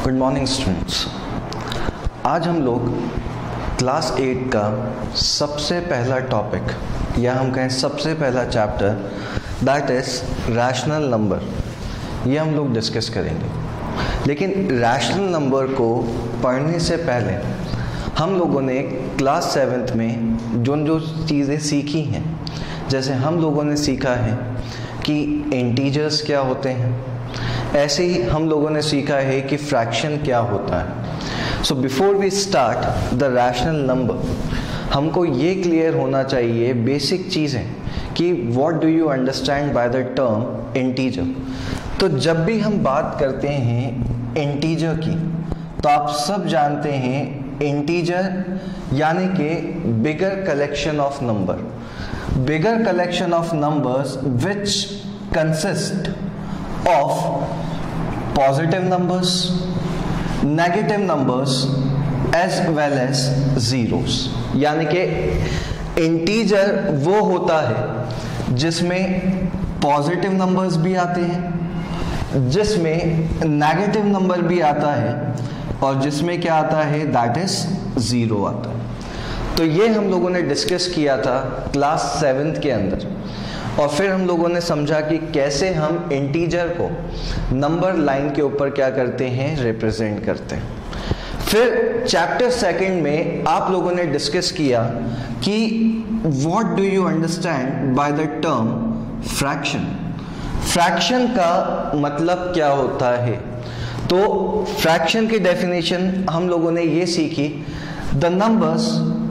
Good morning students. आज हम लोग क्लास 8 का सबसे पहला टॉपिक या हम कहें सबसे पहला chapter that is rational number, ये हम लोग डिस्कस करेंगे। लेकिन रैशनल नंबर को पढ़ने से पहले हम लोगों ने क्लास 7 में जो चीज़ें सीखी हैं, जैसे हम लोगों ने सीखा है कि इंटीजर्स क्या होते हैं, ऐसे ही हम लोगों ने सीखा है कि फ्रैक्शन क्या होता है। So before we start the rational number, हमको ये क्लियर होना चाहिए बेसिक चीज़ें कि what do you understand by the term integer. तो जब भी हम बात करते हैं इंटीजर की, तो आप सब जानते हैं इंटीजर यानी कि bigger collection of number, bigger collection of numbers which consist of positive numbers, negative numbers as well as zeros। यानी कि इंटीजर वो होता है जिसमें पॉजिटिव नंबर्स भी आते हैं, जिसमें नेगेटिव नंबर भी आता है और जिसमें क्या आता है दैट इज ज़ीरो आता है। तो ये हम लोगों ने डिस्कस किया था क्लास 7 के अंदर, और फिर हम लोगों ने समझा कि कैसे हम इंटीजर को नंबर लाइन के ऊपर क्या करते हैं, रिप्रेजेंट करते हैं। फिर चैप्टर 2 में आप लोगों ने डिस्कस किया कि what do you understand by the term fraction, fraction का मतलब क्या होता है। तो फ्रैक्शन की डेफिनेशन हम लोगों ने ये सीखी, the numbers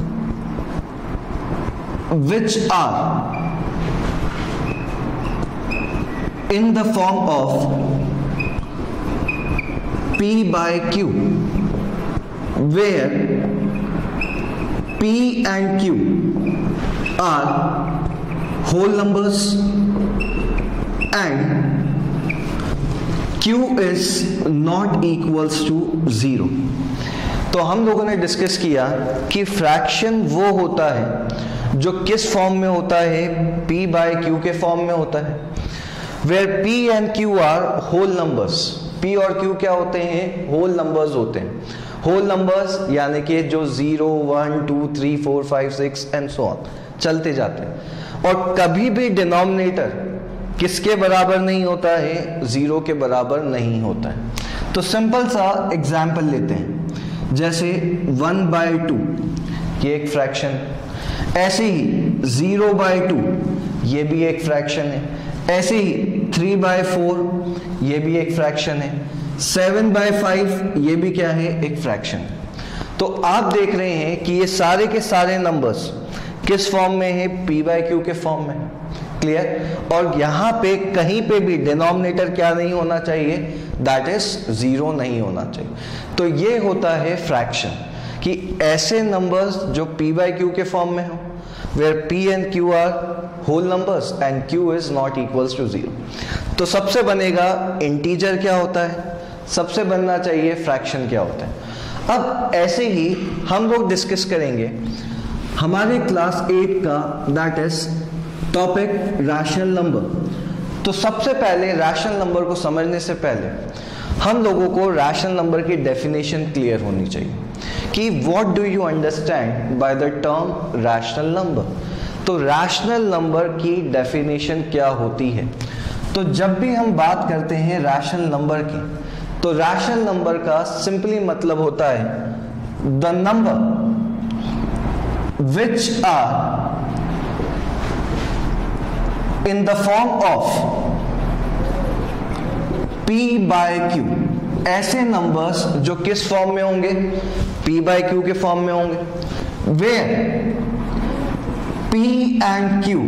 which are in the form of P by Q, where P and Q are whole numbers and Q is not equals to 0। तो हम लोगों ने डिस्कस किया कि फ्रैक्शन वो होता है जो किस फॉर्म में होता है, P by Q के फॉर्म में होता है, where P and Q are whole numbers। P और Q क्या होते हैं, whole numbers होते हैं। whole numbers यानी कि जो 0, 1, 2, 3, 4, 5, 6 and so on चलते जाते हैं, और कभी भी डिनोमिनेटर किसके बराबर नहीं होता है, 0 के बराबर नहीं होता है। तो सिंपल सा एग्जाम्पल लेते हैं, जैसे 1/2 ये एक फ्रैक्शन, ऐसे ही 0/2 ये भी एक फ्रैक्शन है, ऐसे ही 3/4 ये भी एक फ्रैक्शन है, 7/5 ये भी क्या है, एक फ्रैक्शन है। तो आप देख रहे हैं कि ये सारे के सारे नंबर्स किस फॉर्म में है, P by Q के फॉर्म में। क्लियर। और यहाँ पे कहीं पे भी डिनोमिनेटर क्या नहीं होना चाहिए, दैट इज 0 नहीं होना चाहिए। तो ये होता है फ्रैक्शन, कि ऐसे नंबर्स जो P by Q के फॉर्म में हो, where P and Q are whole numbers and Q is not equals to 0। तो सबसे बनेगा इंटीजर क्या होता है, सबसे बनना चाहिए फ्रैक्शन क्या होता है। अब ऐसे ही हम लोग डिस्कस करेंगे हमारे क्लास 8 का that is topic rational number. तो सबसे पहले रैशनल नंबर को समझने से पहले हम लोगों को रैशनल नंबर की डेफिनेशन क्लियर होनी चाहिए कि what do you understand by the term rational number. तो रैशनल नंबर की डेफिनेशन क्या होती है। तो जब भी हम बात करते हैं रैशनल नंबर की, तो रैशनल नंबर का सिंपली मतलब होता है the number which are in the form of P by Q, ऐसे नंबर्स जो किस फॉर्म में होंगे, P by Q के फॉर्म में होंगे, where P and Q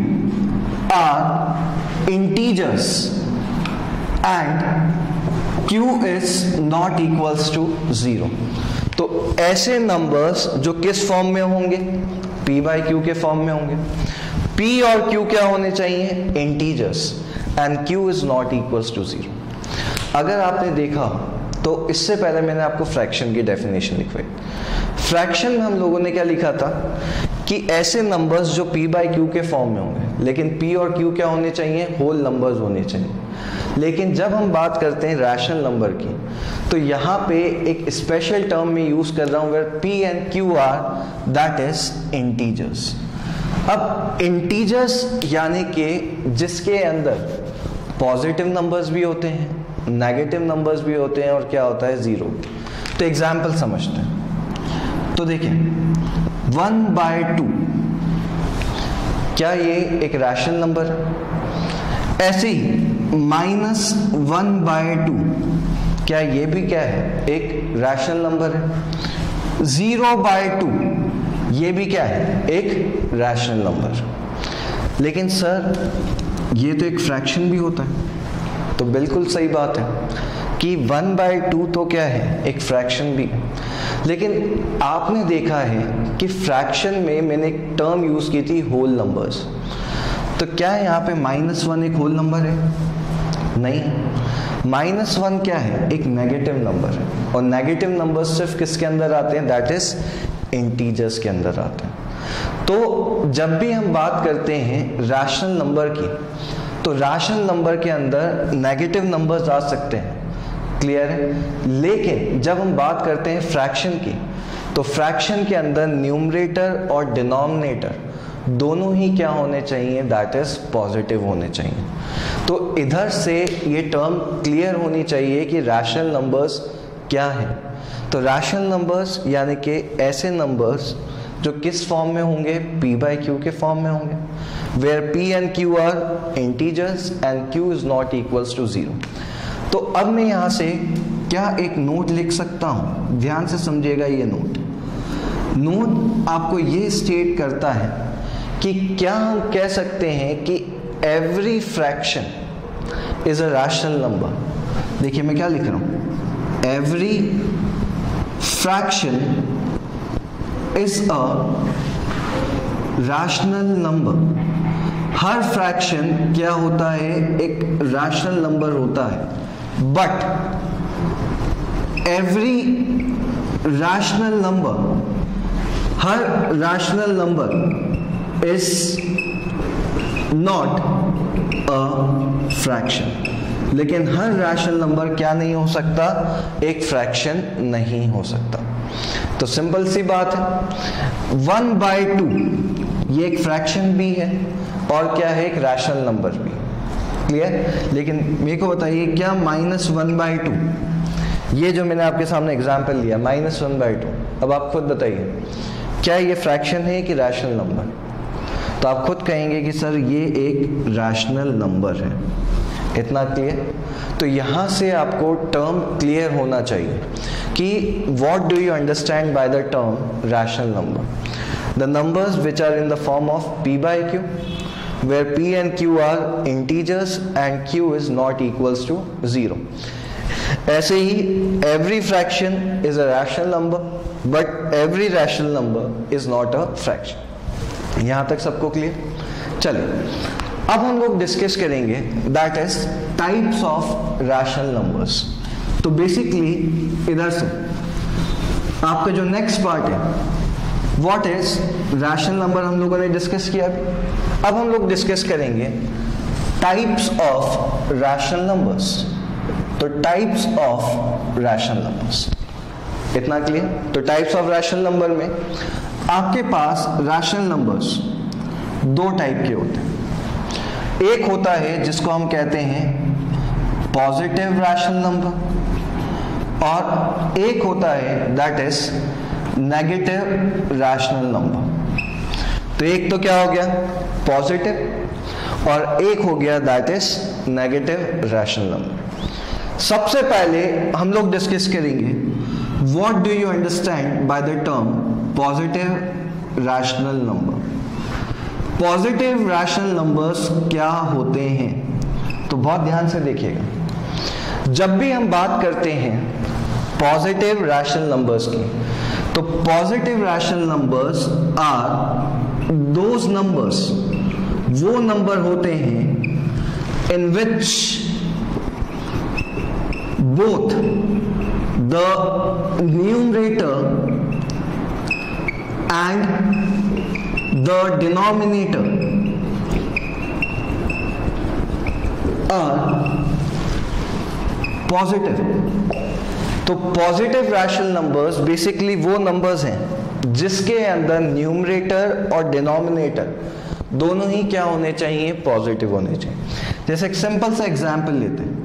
are integers and Q is not equals to 0। तो ऐसे नंबर्स जो किस फॉर्म में होंगे, P by Q के फॉर्म में होंगे। P और Q क्या होने चाहिए, integers, and Q is not equals to 0। अगर आपने देखा तो इससे पहले मैंने आपको फ्रैक्शन की डेफिनेशन लिखवाई। फ्रैक्शन में हम लोगों ने क्या लिखा था कि ऐसे नंबर्स जो P by Q के फॉर्म में होंगे, लेकिन P और Q क्या होने चाहिए, होल नंबर्स होने चाहिए। लेकिन जब हम बात करते हैं रैशनल नंबर की, तो यहाँ पे एक स्पेशल टर्म में यूज कर रहा हूँ, where P and Q are that is integers. अब इंटीजर्स यानी कि जिसके अंदर पॉजिटिव नंबर्स भी होते हैं, नेगेटिव नंबर्स भी होते हैं, और क्या होता है, जीरो। तो एग्जाम्पल समझते हैं। तो देखिए 1/2, क्या ये एक रैशनल नंबर है? ऐसे ही -1/2, क्या ये भी क्या है, एक रैशनल नंबर है? 0/2, ये भी क्या है, एक रैशनल नंबर। लेकिन सर ये तो एक फ्रैक्शन भी होता है। तो बिल्कुल सही बात है कि 1/2 तो क्या है, एक फ्रैक्शन भी है। लेकिन आपने देखा है कि फ्रैक्शन में मैंने एक टर्म यूज की थी, होल नंबर्स। तो क्या यहाँ पे -1 एक होल नंबर है? नहीं, -1 क्या है, एक नेगेटिव नंबर है। और नेगेटिव नंबर सिर्फ किसके अंदर आते हैं, दैट इज इंटीजर्स के अंदर आते हैं। तो जब भी हम बात करते हैं रैशनल नंबर की, तो रैशनल नंबर के अंदर नेगेटिव नंबर्स आ सकते हैं, क्लियर है। लेकिन जब हम बात करते हैं फ्रैक्शन की, तो फ्रैक्शन के अंदर न्यूमरेटर और डिनोमिनेटर दोनों ही क्या होने चाहिए, दैट इज पॉजिटिव होने चाहिए। तो इधर से ये टर्म क्लियर होनी चाहिए कि रैशनल नंबर्स क्या है। तो रैशनल नंबर्स यानी कि ऐसे नंबर्स जो किस फॉर्म में होंगे, P/Q के फॉर्म में होंगे, where P and Q are integers and Q is not equals to 0। तो अब मैं यहाँ से क्या एक नोट लिख सकता हूँ, ध्यान से समझिएगा। ये नोट आपको ये स्टेट करता है कि क्या हम कह सकते हैं कि every fraction is a rational number. देखिए मैं क्या लिख रहा हूँ, every fraction is a rational number. हर फ्रैक्शन क्या होता है, एक रैशनल नंबर होता है। बट एवरी रैशनल नंबर, हर rational number is not a fraction. लेकिन हर रैशनल नंबर क्या नहीं हो सकता, एक फ्रैक्शन नहीं हो सकता। तो सिंपल सी बात है, 1/2 ये एक फ्रैक्शन भी है और क्या है, एक रैशनल नंबर भी, क्लियर। लेकिन मेरे को बताइए क्या -1/2, ये जो मैंने आपके सामने एग्जांपल लिया -1/2, अब आप खुद बताइए क्या ये फ्रैक्शन है कि रैशनल नंबर? तो आप खुद कहेंगे कि सर ये एक रैशनल नंबर है। इतना क्लियर? तो यहाँ से आपको टर्म क्लियर होना चाहिए कि what do you understand by the term rational number. The numbers which are in the form of P/Q, where P and Q are integers and Q is not equals to 0। ऐसे ही every fraction is a rational number but every rational number is not a fraction। यहाँ तक सबको clear? चलिए अब हम लोग discuss करेंगे that is types of rational numbers. तो बेसिकली इधर से आपका जो नेक्स्ट पार्ट है, व्हाट इज रैशनल नंबर, हम लोगों ने डिस्कस किया। अब हम लोग डिस्कस करेंगे टाइप्स ऑफ रैशनल नंबर्स। तो टाइप्स ऑफ रैशनल नंबर्स, इतना क्लियर? तो टाइप्स ऑफ रैशनल नंबर में आपके पास रैशनल नंबर्स दो टाइप के होते हैं। एक होता है जिसको हम कहते हैं पॉजिटिव रैशनल नंबर, और एक होता है that is negative rational number. तो एक तो क्या हो गया, पॉजिटिव, और एक हो गया that is negative rational number. सबसे पहले हम लोग डिस्कस करेंगे what do you understand by the term positive rational number. Positive rational numbers क्या होते हैं, तो बहुत ध्यान से देखिएगा। जब भी हम बात करते हैं पॉजिटिव रैशनल नंबर्स की, तो positive rational numbers are those numbers, वो नंबर होते हैं in which both the numerator and the denominator are positive. तो पॉजिटिव रैशनल नंबर्स बेसिकली वो नंबर्स हैं जिसके अंदर न्यूमरेटर और डिनोमिनेटर दोनों ही क्या होने चाहिए, पॉजिटिव होने चाहिए। जैसे एक सिंपल सा एग्जांपल लेते हैं,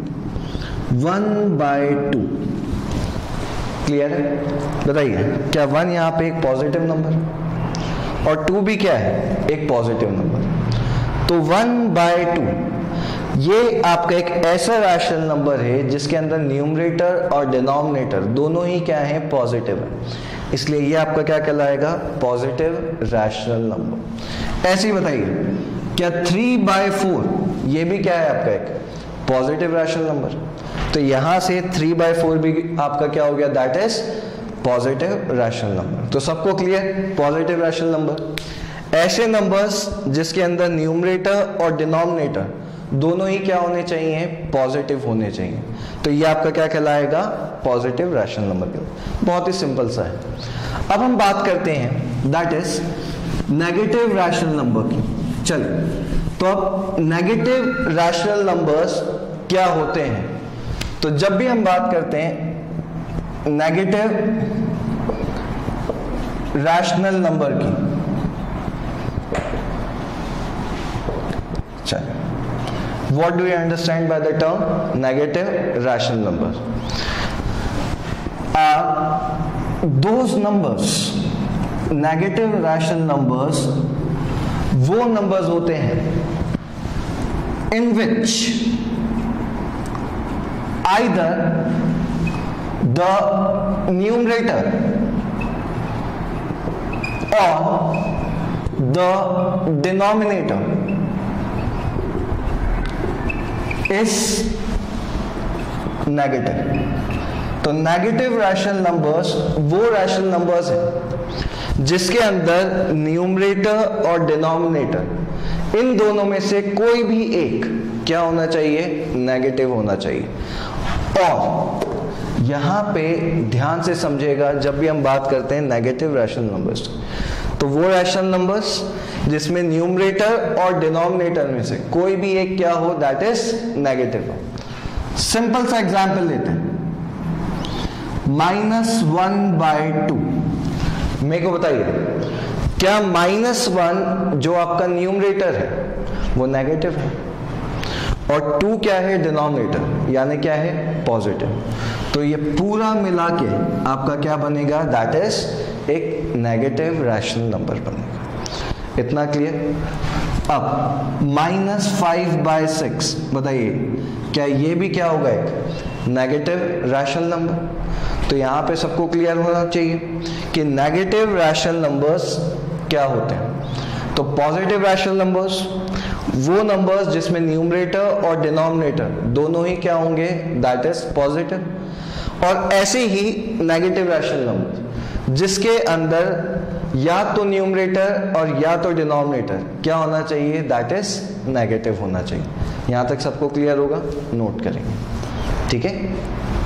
1/2। क्लियर है? बताइए, क्या 1 यहां पे एक पॉजिटिव नंबर और 2 भी क्या है, एक पॉजिटिव नंबर। तो 1/2 ये आपका एक ऐसा रैशनल नंबर है जिसके अंदर न्यूमरेटर और डिनोमिनेटर दोनों ही क्या है, पॉजिटिव है, इसलिए ये आपका क्या कहलाएगा, पॉजिटिव रैशनल नंबर। ऐसे ही बताइए, क्या 3/4 ये भी क्या है आपका एक पॉजिटिव रैशनल नंबर। तो यहां से 3/4 भी आपका क्या हो गया, that is positive rational number. तो सबको क्लियर, पॉजिटिव रैशनल नंबर। ऐसे नंबर्स जिसके अंदर न्यूमरेटर और डिनोमिनेटर दोनों ही क्या होने चाहिए, पॉजिटिव होने चाहिए, तो ये आपका क्या कहलाएगा, पॉजिटिव रैशनल नंबर। बहुत ही सिंपल सा है। अब हम बात करते हैं that is negative rational number की। चलिए, तो अब नेगेटिव रैशनल नंबर्स क्या होते हैं। तो जब भी हम बात करते हैं नेगेटिव रैशनल नंबर की, चलिए, what do you understand by the term negative rational numbers? Those numbers, negative rational numbers, वो numbers होते हैं in which either the numerator or the denominator is negative. तो नेगेटिव रैशनल नंबर्स वो rational numbers हैं जिसके अंदर numerator और denominator इन दोनों में से कोई भी एक क्या होना चाहिए, नेगेटिव होना चाहिए। और यहां पे ध्यान से समझिएगा, जब भी हम बात करते हैं नेगेटिव रैशनल नंबर्स, तो वो रैशनल नंबर्स जिसमें न्यूमरेटर और डिनोमिनेटर में से कोई भी एक क्या हो, दैट इज नेगेटिव हो। सिंपल सा एग्जांपल लेते हैं, -1/2। मेरे को बताइए, क्या -1 जो आपका न्यूमरेटर है वो नेगेटिव है और 2 क्या है, डिनोमिनेटर, यानी क्या है, पॉजिटिव। तो ये पूरा मिला के आपका क्या बनेगा, दैट इज एक नेगेटिव रैशनल नंबर बनेगा। इतना क्लियर। अब -5/6 बताइए, क्या ये भी क्या होगा, एक नेगेटिव रैशनल नंबर। तो यहां पे सबको क्लियर होना चाहिए कि नेगेटिव रैशनल नंबर्स क्या होते हैं। तो पॉजिटिव रैशनल नंबर्स वो नंबर्स जिसमें न्यूमरेटर और डिनोमिनेटर दोनों ही क्या होंगे, दैट इज पॉजिटिव। और ऐसे ही नेगेटिव रैशनल नंबर जिसके अंदर या तो न्यूमरेटर और या तो डिनोमिनेटर क्या होना चाहिए, दैट इज नेगेटिव होना चाहिए। यहां तक सबको क्लियर होगा, नोट करेंगे, ठीक है।